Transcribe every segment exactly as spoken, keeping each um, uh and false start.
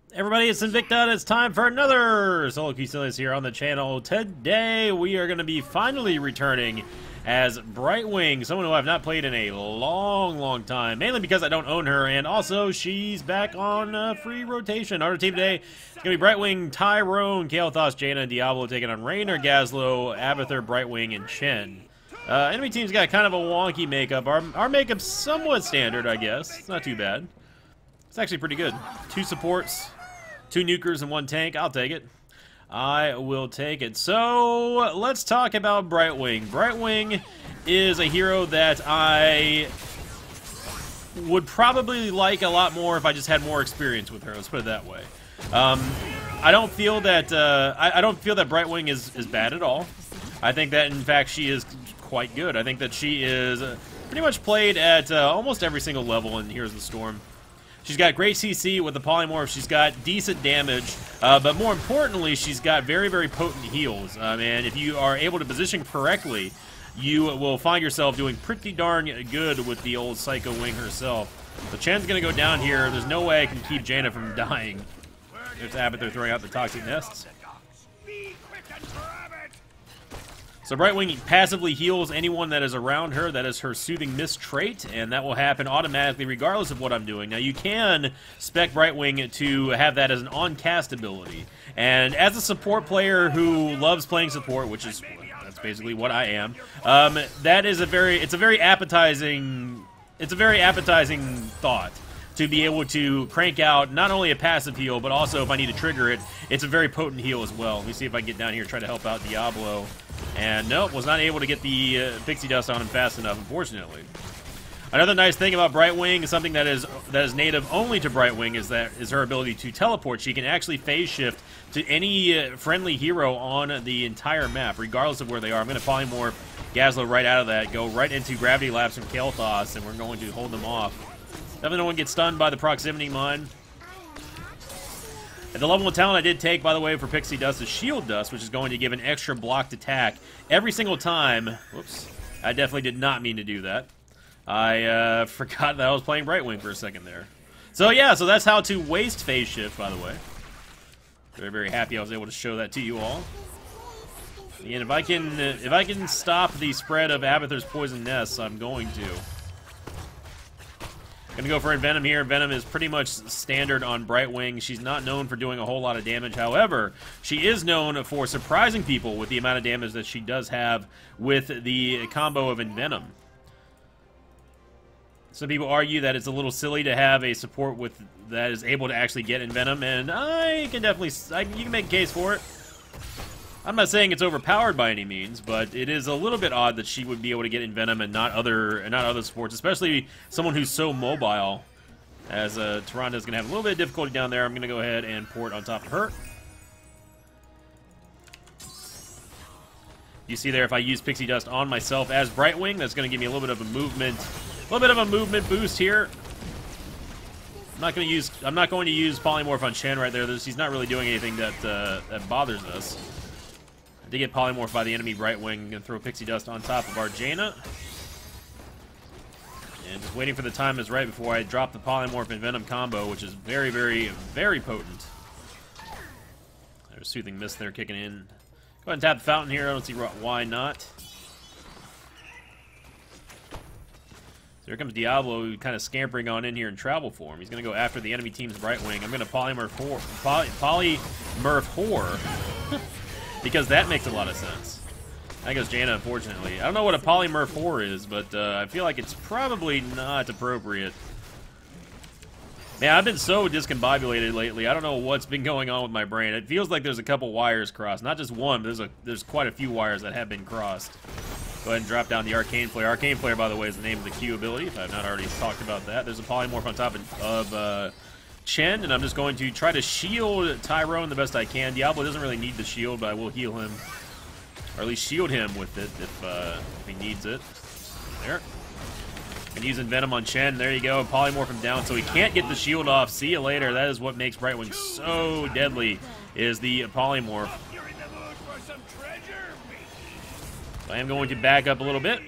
Everybody, it's Invicta, and it's time for another Solo Queue series here on the channel. Today, we are going to be finally returning as Brightwing, someone who I've not played in a long, long time, mainly because I don't own her, and also she's back on uh, free rotation. Our team today is going to be Brightwing, Tyrone, Kael'thas, Jaina, and Diablo taking on Raynor, Gazlowe, Abathur, Brightwing, and Chen. Uh, enemy team's got kind of a wonky makeup. Our, our makeup's somewhat standard, I guess. It's not too bad. It's actually pretty good. Two supports. Two nukers and one tank. I'll take it. I will take it. So, let's talk about Brightwing. Brightwing is a hero that I would probably like a lot more if I just had more experience with her. Let's put it that way. Um, I don't feel that uh, I, I don't feel that Brightwing is, is bad at all. I think that, in fact, she is quite good. I think that she is uh, pretty much played at uh, almost every single level in Heroes of the Storm. She's got great C C with the polymorph. She's got decent damage, uh, but more importantly, she's got very, very potent heals. Um, and if you are able to position correctly, you will find yourself doing pretty darn good with the old Psycho Wing herself. So Chen's going to go down here. There's no way I can keep Jaina from dying. There's Abathur throwing out the toxic nests. So Brightwing passively heals anyone that is around her. That is her Soothing Mist trait, and that will happen automatically regardless of what I'm doing. Now, you can spec Brightwing to have that as an on-cast ability. And as a support player who loves playing support, which is that's basically what I am, um, that is a very it's a very appetizing it's a very appetizing thought to be able to crank out not only a passive heal, but also if I need to trigger it, it's a very potent heal as well. Let me see if I can get down here and try to help out Diablo. And nope, was not able to get the uh, pixie dust on him fast enough, unfortunately. Another nice thing about Brightwing, something that is that is native only to Brightwing, is that is her ability to teleport. She can actually phase shift to any uh, friendly hero on the entire map, regardless of where they are. I'm going to polymorph Gazlowe right out of that, go right into Gravity Lapse from Kael'thas, and we're going to hold them off. Definitely no one gets stunned by the proximity mine. And the level of talent I did take, by the way, for Pixie Dust is Shield Dust, which is going to give an extra blocked attack every single time. Whoops. I definitely did not mean to do that. I uh, forgot that I was playing Brightwing for a second there. So yeah, so that's how to waste Phase Shift, by the way. Very, very happy I was able to show that to you all. And if I can, uh, if I can stop the spread of Abathur's Poison Nests, I'm going to. Gonna go for Envenom here. Venom is pretty much standard on Brightwing. She's not known for doing a whole lot of damage. However, she is known for surprising people with the amount of damage that she does have with the combo of Envenom. Some people argue that it's a little silly to have a support with that is able to actually get Envenom, and I can definitely, I, you can make a case for it. I'm not saying it's overpowered by any means, but it is a little bit odd that she would be able to get Envenom and not other and not other supports, especially someone who's so mobile. As uh, Tyrande is going to have a little bit of difficulty down there. I'm going to go ahead and port on top of her. You see there, if I use Pixie Dust on myself as Brightwing, that's going to give me a little bit of a movement, a little bit of a movement boost here. I'm not going to use I'm not going to use Polymorph on Chen right there. There's, he's not really doing anything that uh, that bothers us. I did get polymorphed by the enemy Brightwing. I'm going to throw Pixie Dust on top of our Jaina. And just waiting for the time is right before I drop the Polymorph and Venom combo, which is very, very, very potent. There's Soothing Mist there kicking in. Go ahead and tap the fountain here. I don't see why not. So here comes Diablo, kind of scampering on in here in travel form. He's going to go after the enemy team's Brightwing. I'm going to polymorph Whore. Poly, polymorph Whore. Because that makes a lot of sense. That goes Jaina, unfortunately. I don't know what a polymorph whore is, but uh, I feel like it's probably not appropriate. Man, I've been so discombobulated lately. I don't know what's been going on with my brain. It feels like there's a couple wires crossed. Not just one, but there's, a, there's quite a few wires that have been crossed. Go ahead and drop down the Arcane Flare. Arcane Flare, by the way, is the name of the Q ability, if I've not already talked about that. There's a polymorph on top of... of uh, Chen, and I'm just going to try to shield Tyrone the best I can. Diablo doesn't really need the shield, but I will heal him. Or at least shield him with it if, uh, if he needs it. There. And using Venom on Chen. There you go. Polymorph him down so he can't get the shield off. See you later. That is what makes Brightwing so deadly, is the polymorph. So I am going to back up a little bit.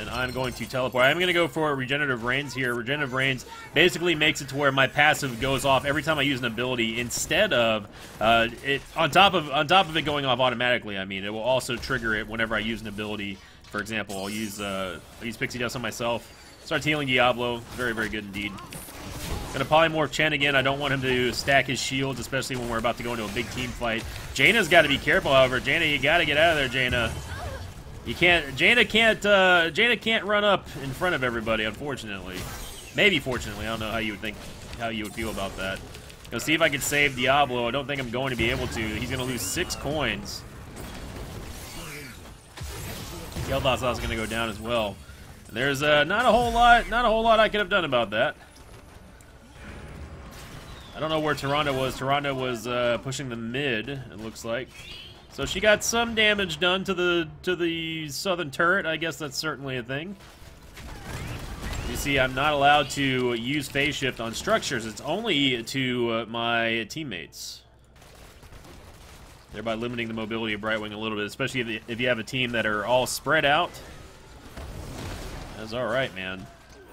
And I'm going to teleport. I'm going to go for Regenerative Rains here. Regenerative Rains basically makes it to where my passive goes off every time I use an ability, instead of uh, it on top of on top of it going off automatically. I mean, it will also trigger it whenever I use an ability. For example, I'll use uh, I'll use Pixie Dust on myself. Start healing Diablo. Very, very good indeed. Gonna polymorph Chen again. I don't want him to stack his shields, especially when we're about to go into a big team fight. Jaina's got to be careful, however. Jaina, you got to get out of there, Jaina. You can't. Jaina can't. Uh, Jaina can't run up in front of everybody, unfortunately. Maybe fortunately. I don't know how you would think, how you would feel about that. Gonna see if I can save Diablo. I don't think I'm going to be able to. He's gonna lose six coins. Kael'thas is also gonna go down as well. There's uh, not a whole lot, not a whole lot I could have done about that. I don't know where Tyrande was. Tyrande was uh, pushing the mid, it looks like. So she got some damage done to the to the southern turret. I guess that's certainly a thing. You see, I'm not allowed to use phase shift on structures. It's only to uh, my teammates, thereby limiting the mobility of Brightwing a little bit, especially if, if you have a team that are all spread out. That's all right, man.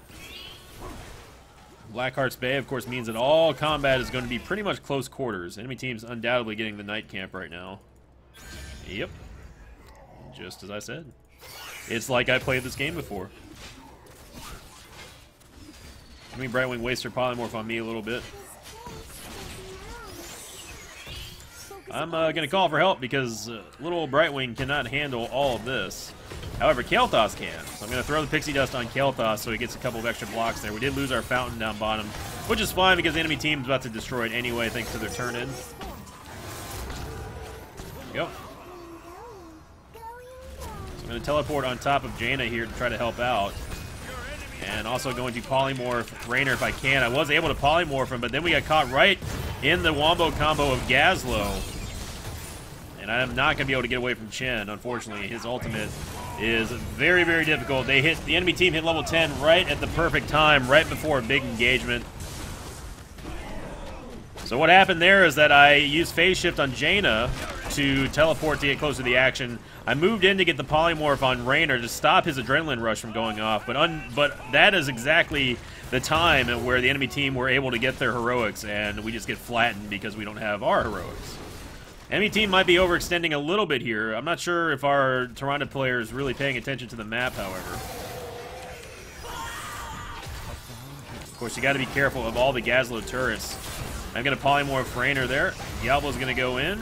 Blackheart's Bay, of course, means that all combat is going to be pretty much close quarters. Enemy team's undoubtedly getting the night camp right now. Yep. Just as I said. It's like I played this game before. I mean, Brightwing wastes her polymorph on me a little bit. I'm uh, going to call for help because uh, little Brightwing cannot handle all of this. However, Kael'thas can. So I'm going to throw the Pixie Dust on Kael'thas so he gets a couple of extra blocks there. We did lose our Fountain down bottom, which is fine because the enemy team's about to destroy it anyway thanks to their turn-in. Go. So I'm going to teleport on top of Jaina here to try to help out. And also going to polymorph Raynor if I can. I was able to polymorph him, but then we got caught right in the wombo combo of Gazlowe. And I'm not going to be able to get away from Chen, unfortunately. His ultimate is very, very difficult. They hit the enemy team hit level ten right at the perfect time, right before a big engagement. So what happened there is that I used phase shift on Jaina to teleport to get close to the action. I moved in to get the polymorph on Raynor to stop his adrenaline rush from going off, but un but that is exactly the time where the enemy team were able to get their heroics, and we just get flattened because we don't have our heroics. Enemy team might be overextending a little bit here. I'm not sure if our Tyrande player is really paying attention to the map, however. Of course, you got to be careful of all the Gazlowe turrets. I'm going to polymorph Raynor there. Diablo's going to go in.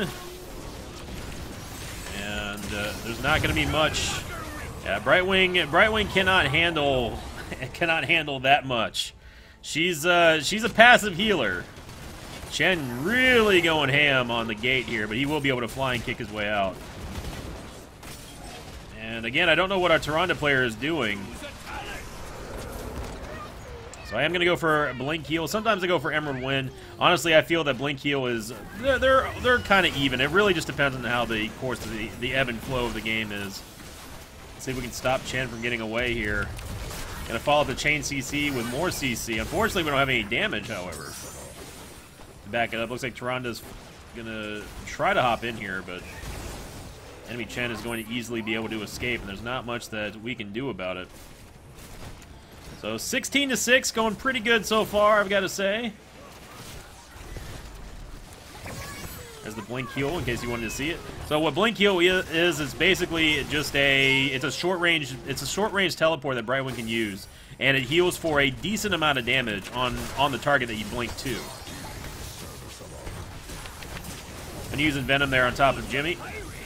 And uh, there's not going to be much. Yeah, Brightwing Brightwing cannot handle cannot handle that much. She's uh, she's a passive healer. Chen really going ham on the gate here, but he will be able to fly and kick his way out. And again, I don't know what our Tyrande player is doing. So I am going to go for Blink Heal. Sometimes I go for Emerald Wind. Honestly, I feel that Blink Heal is... They're, they're, they're kind of even. It really just depends on how the course of the, the ebb and flow of the game is. Let's see if we can stop Chen from getting away here. Going to follow up the chain C C with more C C. Unfortunately, we don't have any damage, however. To back it up, looks like Tyrande's going to try to hop in here, but enemy Chen is going to easily be able to escape, and there's not much that we can do about it. So sixteen to six, going pretty good so far, I've got to say. There's the Blink Heal, in case you wanted to see it. So what Blink Heal is is basically just a it's a short range it's a short range teleport that Brightwing can use, and it heals for a decent amount of damage on on the target that you blink to. I'm using Venom there on top of Jimmy,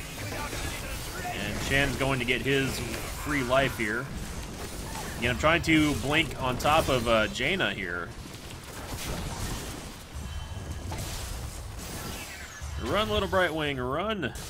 and Chen's going to get his free life here. Again, I'm trying to blink on top of uh, Jaina here. Run, little Brightwing, run! And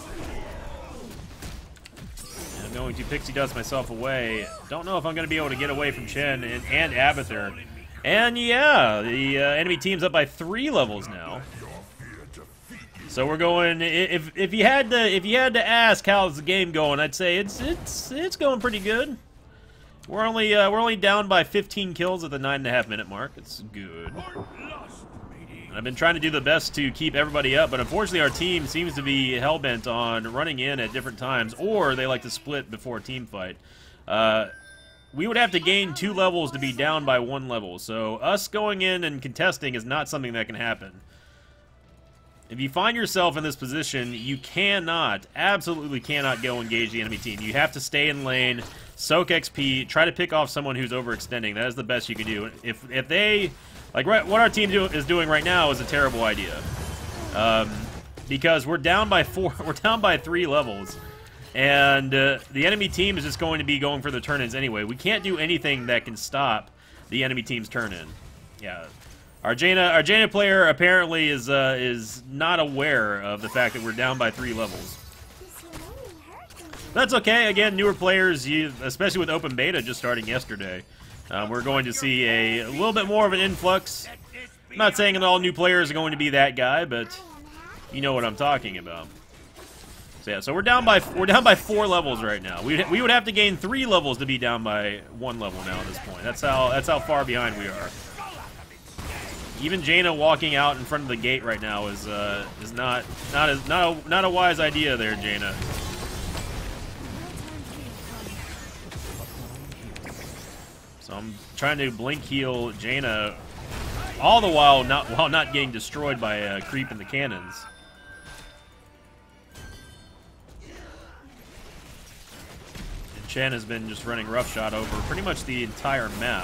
I'm going to Pixie Dust myself away. Don't know if I'm going to be able to get away from Chen and, and Abathur. And yeah, the uh, enemy team's up by three levels now. So we're going. If if you had to if you had to ask how's the game going, I'd say it's it's it's going pretty good. We're only uh, we're only down by fifteen kills at the nine and a half minute mark. It's good. And I've been trying to do the best to keep everybody up, but unfortunately our team seems to be hell-bent on running in at different times, or they like to split before a team fight. Uh, we would have to gain two levels to be down by one level. So us going in and contesting is not something that can happen. If you find yourself in this position, you cannot, absolutely cannot go engage the enemy team. You have to stay in lane, soak X P, try to pick off someone who's overextending. That is the best you can do. If if they, like right, what our team do, is doing right now is a terrible idea, um, because we're down by four, we're down by three levels, and uh, the enemy team is just going to be going for the turn-ins anyway. We can't do anything that can stop the enemy team's turn-in. Yeah. Our Jaina, our Jaina player apparently is uh, is not aware of the fact that we're down by three levels. That's okay. Again, newer players, you, especially with open beta just starting yesterday, um, we're going to see a, a little bit more of an influx. I'm not saying that all new players are going to be that guy, but you know what I'm talking about. So yeah, so we're down by we're down by four levels right now. We we would have to gain three levels to be down by one level now at this point. That's how that's how far behind we are. Even Jaina walking out in front of the gate right now is uh, is not not as not a, not a wise idea there, Jaina. So I'm trying to blink heal Jaina, all the while not while not getting destroyed by a creep in the cannons. And Chen has been just running roughshod over pretty much the entire map.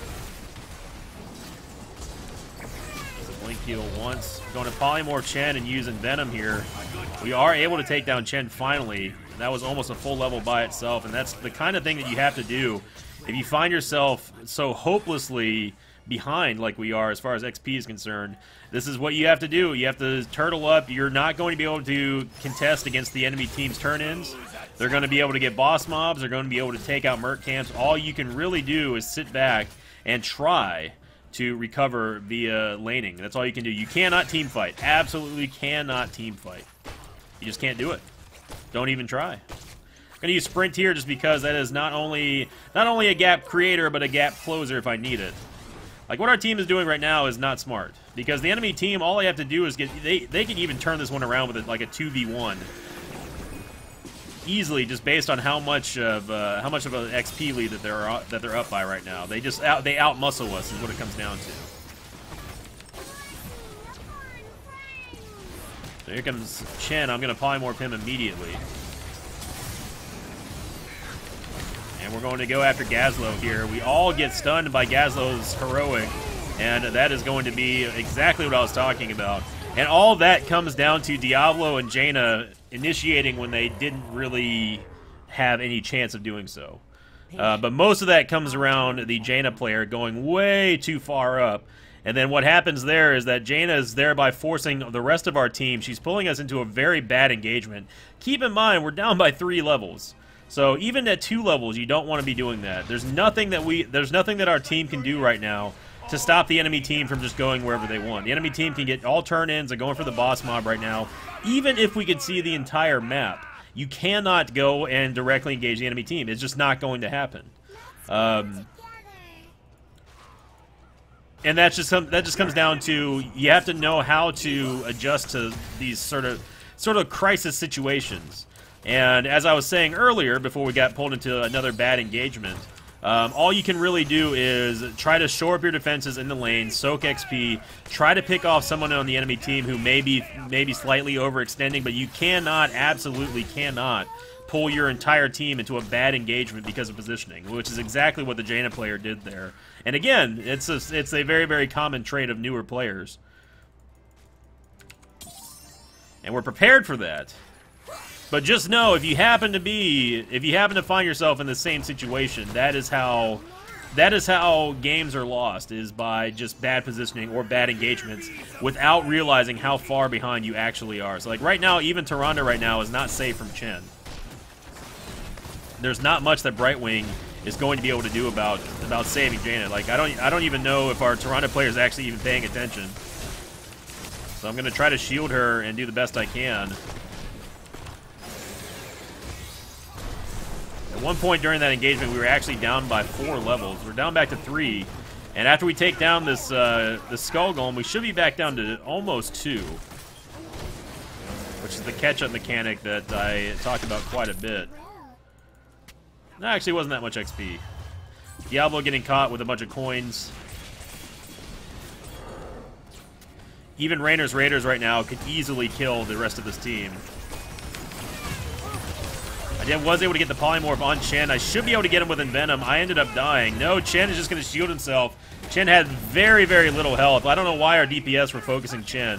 Blink heal once. Going to Polymorph Chen and using Venom here. We are able to take down Chen finally. That was almost a full level by itself, and that's the kind of thing that you have to do if you find yourself so hopelessly behind like we are as far as X P is concerned. This is what you have to do. You have to turtle up. You're not going to be able to contest against the enemy team's turn-ins. They're going to be able to get boss mobs. They're going to be able to take out merc camps. All you can really do is sit back and try to recover via laning. That's all you can do. You cannot team fight. Absolutely cannot team fight. You just can't do it. Don't even try. I'm gonna use sprint here just because that is not only not only a gap creator but a gap closer if I need it. Like what our team is doing right now is not smart because the enemy team, all they have to do is get they they can even turn this one around with it like a two v one. Easily, just based on how much of uh, how much of an X P lead that they're uh, that they're up by right now. They just out they out muscle us is what it comes down to. So here comes Chen. I'm gonna polymorph him immediately, and we're going to go after Gazlowe here. We all get stunned by Gazlowe's heroic, and that is going to be exactly what I was talking about. And all that comes down to Diablo and Jaina initiating when they didn't really have any chance of doing so. Uh, but most of that comes around the Jaina player going way too far up. And then what happens there is that Jaina is thereby forcing the rest of our team. She's pulling us into a very bad engagement. Keep in mind, we're down by three levels. So even at two levels, you don't want to be doing that. There's nothing that we, there's nothing that our team can do right now to stop the enemy team from just going wherever they want. The enemy team can get all turn-ins and going for the boss mob right now. Even if we could see the entire map, you cannot go and directly engage the enemy team. It's just not going to happen. Um, and that's just some, that just comes down to you have to know how to adjust to these sort of sort of crisis situations. And as I was saying earlier, before we got pulled into another bad engagement, Um, all you can really do is try to shore up your defenses in the lane, soak X P, try to pick off someone on the enemy team who may be, maybe slightly overextending, but you cannot, absolutely cannot, pull your entire team into a bad engagement because of positioning, which is exactly what the Jaina player did there. And again, it's a, it's a very, very common trait of newer players. And we're prepared for that. But just know, if you happen to be, if you happen to find yourself in the same situation, that is how, that is how games are lost, is by just bad positioning or bad engagements without realizing how far behind you actually are. So like right now, even Tyrande right now is not safe from Chen. There's not much that Brightwing is going to be able to do about about saving Jaina. Like I don't, I don't even know if our Tyrande player is actually even paying attention. So I'm going to try to shield her and do the best I can. At one point during that engagement, we were actually down by four levels. We're down back to three. And after we take down this uh, the Skull Golem, we should be back down to almost two. Which is the catch-up mechanic that I talked about quite a bit. That actually wasn't that much X P. Diablo getting caught with a bunch of coins. Even Rainer's Raiders right now could easily kill the rest of this team. I did, was able to get the Polymorph on Chen. I should be able to get him with Envenom. I ended up dying. No, Chen is just going to shield himself. Chen had very, very little health. I don't know why our D P S were focusing Chen.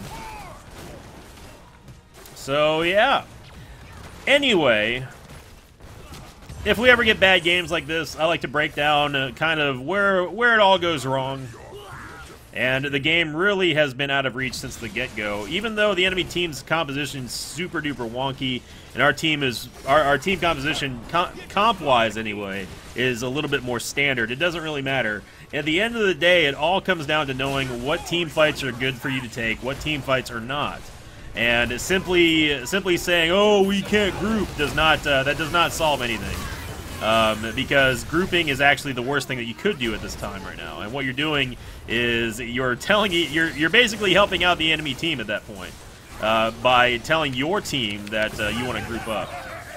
So, yeah. Anyway, if we ever get bad games like this, I like to break down uh, kind of where, where it all goes wrong. And the game really has been out of reach since the get-go. Even though the enemy team's composition is super duper wonky, and our team is our, our team composition, com comp-wise anyway, is a little bit more standard. It doesn't really matter. At the end of the day, it all comes down to knowing what team fights are good for you to take, what team fights are not. And simply simply saying, "Oh, we can't group," does not uh, that does not solve anything. Um, because grouping is actually the worst thing that you could do at this time right now. And what you're doing is you're telling you're you're basically helping out the enemy team at that point uh, by telling your team that uh, you want to group up.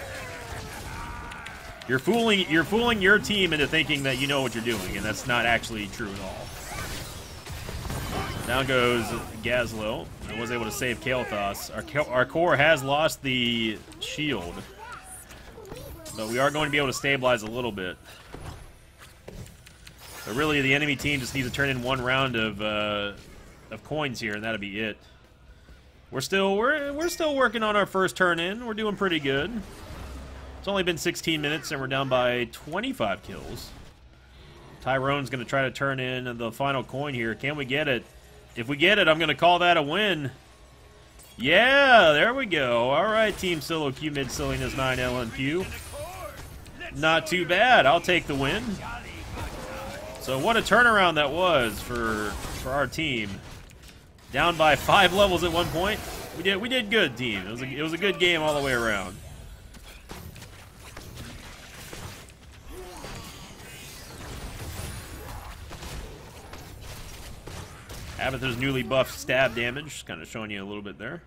You're fooling you're fooling your team into thinking that you know what you're doing, and that's not actually true at all. Down goes Gazlo. I was able to save Kael'thas. Our our core has lost the shield. But we are going to be able to stabilize a little bit. So really, the enemy team just needs to turn in one round of uh, of coins here, and that'll be it. We're still we're we're still working on our first turn in. We're doing pretty good. It's only been sixteen minutes, and we're down by twenty-five kills. Tyrone's going to try to turn in the final coin here. Can we get it? If we get it, I'm going to call that a win. Yeah, there we go. All right, Team Solo Q Mid Silliness nine L M Q. Not too bad. I'll take the win. So what a turnaround that was for for our team. Down by five levels at one point. We did we did good, team. It was a, it was a good game all the way around. Abathur's newly buffed stab damage, kind of showing you a little bit there.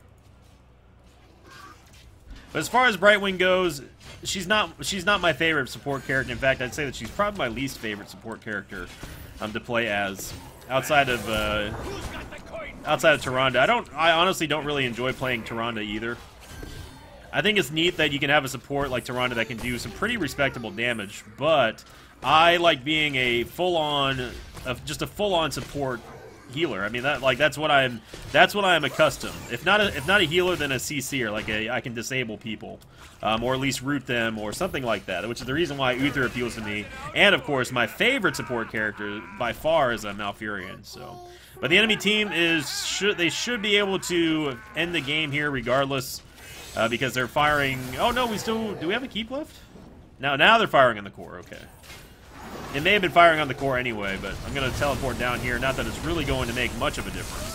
But as far as Brightwing goes, she's not she's not my favorite support character. In fact, I'd say that she's probably my least favorite support character um, to play as, outside of uh, outside of Tyrande. I don't. I honestly don't really enjoy playing Tyrande either. I think it's neat that you can have a support like Tyrande that can do some pretty respectable damage, but I like being a full-on, uh, just a full-on support healer. I mean, that like that's what I'm that's what I'm accustomed. If not a, if not a healer, then a C C, or like a I can disable people, um, or at least root them or something like that. Which is the reason why Uther appeals to me. And of course, my favorite support character by far is a Malfurion. So, but the enemy team is should they should be able to end the game here regardless, uh, because they're firing. Oh no, we still do we have a keep left? Now now they're firing on the core. Okay. It may have been firing on the core anyway, but I'm going to teleport down here. Not that it's really going to make much of a difference.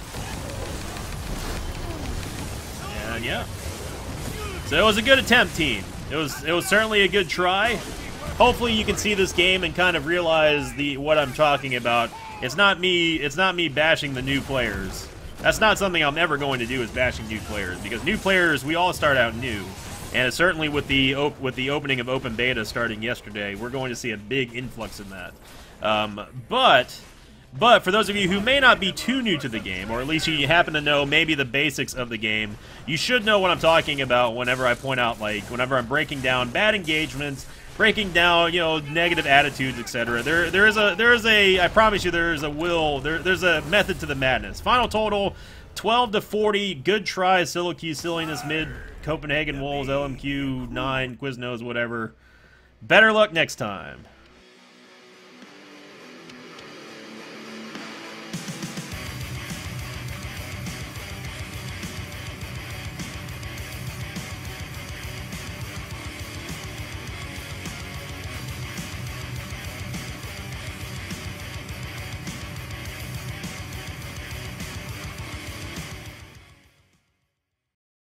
And yeah. So it was a good attempt, team. It was it was certainly a good try. Hopefully you can see this game and kind of realize the what I'm talking about. It's not me it's not me bashing the new players. That's not something I'm ever going to do, is bashing new players, because new players, we all start out new. And certainly with the op with the opening of open beta starting yesterday, we're going to see a big influx in that. Um, but, but for those of you who may not be too new to the game, or at least you happen to know maybe the basics of the game, you should know what I'm talking about whenever I point out, like, whenever I'm breaking down bad engagements, breaking down, you know, negative attitudes, et cetera. There, there is a, there is a, I promise you, there is a will, there, there's a method to the madness. Final total, twelve to forty. Good try, Solo Q Silliness Mid. Copenhagen Wolves, L M Q, nine, Quiznos, whatever. Better luck next time.